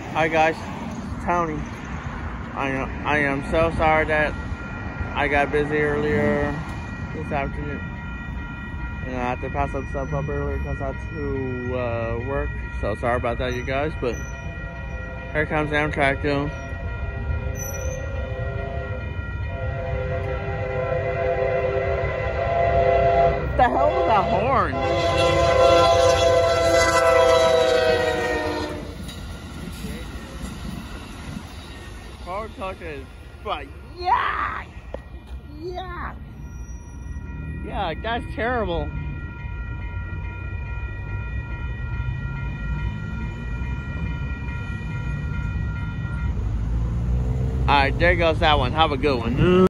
Hi guys, Tony. I am so sorry that I got busy earlier this afternoon. And I had to pass some stuff up earlier because I had to work. So sorry about that, you guys. But here comes Amtrak, dude. What the hell was that horn? Hard talking, but yeah, that's terrible. All right, there goes that one. Have a good one.